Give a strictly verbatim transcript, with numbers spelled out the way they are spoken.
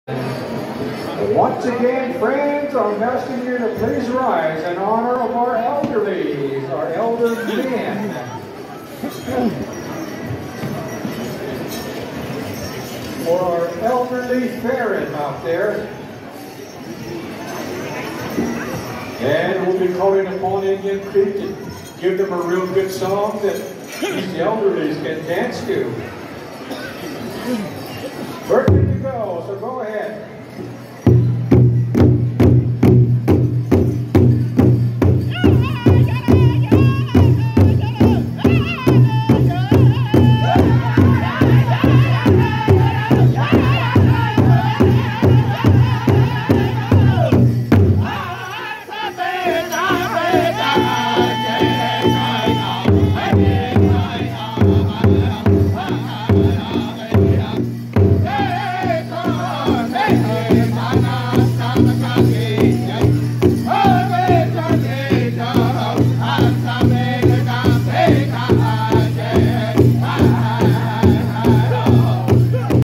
Once again, friends, I'm asking you to please rise in honor of our elderly, our elder men. For our elderly ferret out there. And we'll be calling upon Indian Creek to give them a real good song that these elderlies can dance to. Birthday